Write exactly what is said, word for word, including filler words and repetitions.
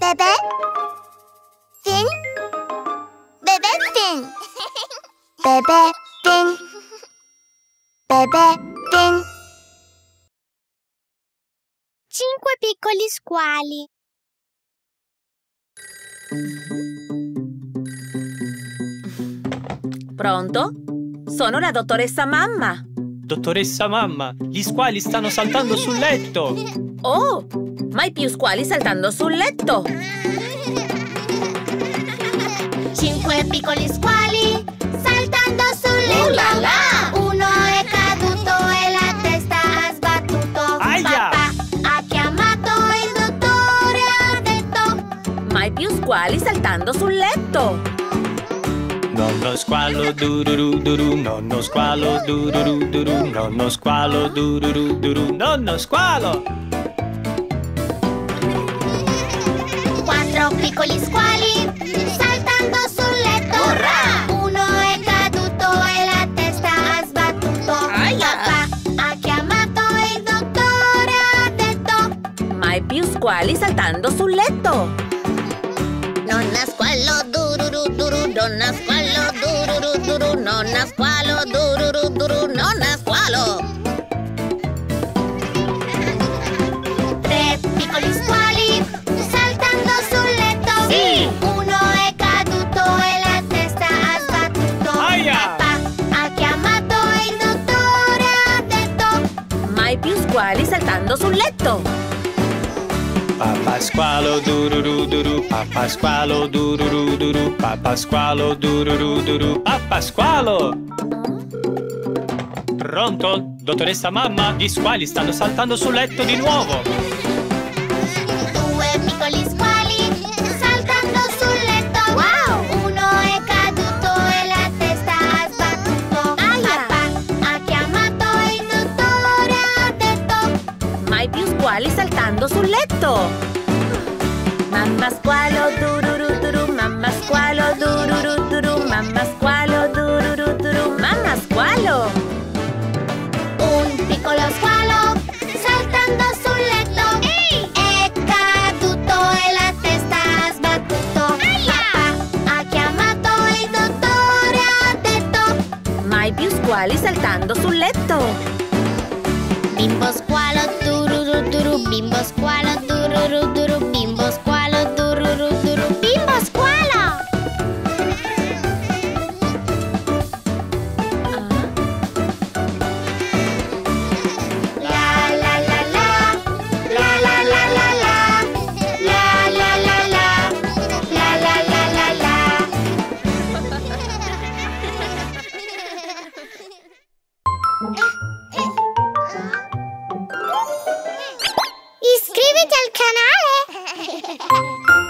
Bebè? Fin? Bebè Fin! Bebè Fin! Bebè Fin! Cinque piccoli squali. Pronto? Sono la dottoressa Mamma. Dottoressa Mamma, gli squali stanno saltando sul letto! Oh, mai più squali saltando sul letto! Cinque piccoli squali saltando sul letto. Uh là là! Uno è caduto e la testa ha sbattuto. Aia! Papà ha chiamato il dottore e ha detto: Mai più squali saltando sul letto! Nonno squalo dururu duru, nonno squalo dururu duru, nonno squalo dururu duru, nonno squalo! Quattro piccoli squali saltando sul letto. Urrà! Uno è caduto e la testa ha sbattuto. Aia! Papà ha chiamato il dottore e ha detto: Mai più squali saltando sul letto! Nonna squalo dururu duru, nonna squalo dururu duru, nonna squalo dururu duru, nonna squalo. Tre piccoli squali saltando sul letto. Sì! Uno è caduto e la testa ha sbattuto. Aia! Papà ha chiamato il dottore e ha detto: Mai più squali saltando sul letto! Papà squalo dururu duru, papà squalo dururu duru, papà squalo dururu duru, papà squalo! Pronto? Dottoressa Mamma, gli squali stanno saltando sul letto di nuovo! Due piccoli squali saltando sul letto. Wow! Uno è caduto e la testa ha sbattuto. Aia! Papà ha chiamato il dottore e ha detto: Mai più squali saltando sul letto! Mamma squalo dururu duru, mamma squalo dururu duru, mamma squalo dururu duru, mamma squalo! Un piccolo squalo saltando sul letto. Ehi! È caduto e la testa ha sbattuto. Papà ha chiamato il dottore e ha detto: Mai più squali saltando sul letto! Bimbo squalo dururu duru, bimbo squalo dururu duru, bimbo squalo dururu duru, bimbo squalo! La la la la, la la la la la, la la la la, la la la la la. Iscriviti al canale!